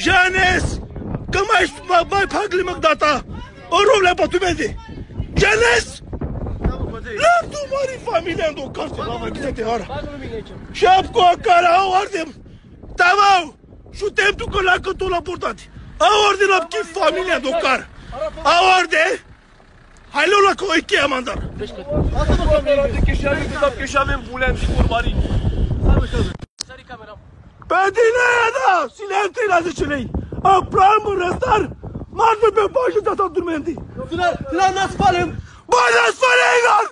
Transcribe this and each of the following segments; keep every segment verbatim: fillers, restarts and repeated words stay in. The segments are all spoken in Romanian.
Janes, că mai, mai, mai pagli mă data, o roble pe tu vede. Janes! La tu mari familia do carte la mai bine ora. Șap cu care au ardem. Tavau, șutem tu că la că la portati. Au orde la chi familia do car. Au orde. Hai la că o cheia mandar. Asta nu camera de că și avem că și avem bulean și urmări. Sari camera. Pe tine da, silențe la zece lei. A pram răstar. Marve pe bașă de asta dormenti. Tine, tine n-ați falem. Bă, n-ați fără Igor!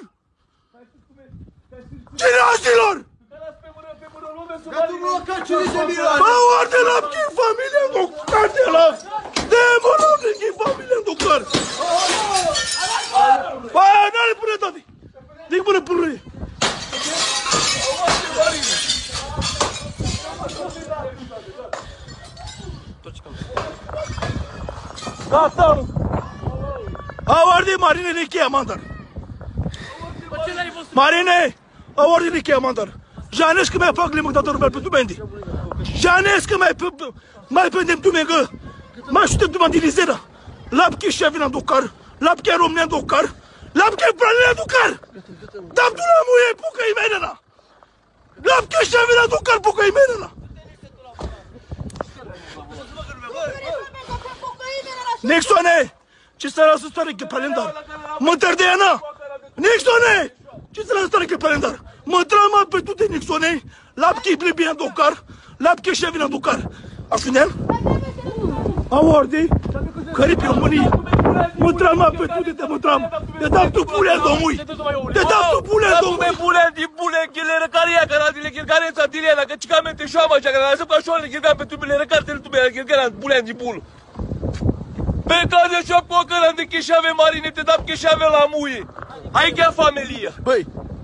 Cine asilor? Bă, orde la chi familia do carte la. De mă rog de chi familia do car. Bă, n-are până tati. Dic până până. Gata. Au arde Marine de cheia mandar. Marine, au arde de cheia mandar. Janes că mai fac limă dator pe tu bendi. Janes că mai mai pendem tu mega. Mai știu tu mă dilizera. Lap che șevina do car, lap che romnea do car, lap che pranea do car. Dam tu la muie puca imenena. Lap che șevina do car puca imenena. Nexone, ce stai la stare che calendar? Mă tărdeana. Nexone, ce stai la stare che calendar? Mă trama pe tu de Nexone, lap che blibia do car, lap che șevina do car. Afinem? Aorde, care pe România. Mă trama pe tu de te mă tram. Te dau tu pulea domnului. Te dau tu pulea domnului. Pulea di pulea chilere care ia cara dile chilgare ța dile la că cicamente șoama așa că lasă ca șoale chilgare pe tu bilere cartel tu bilere chilgare pulea di pul. Pe care și-o cocără de cheșave Marine te dau cheșave la muie. Hai că familia. Băi,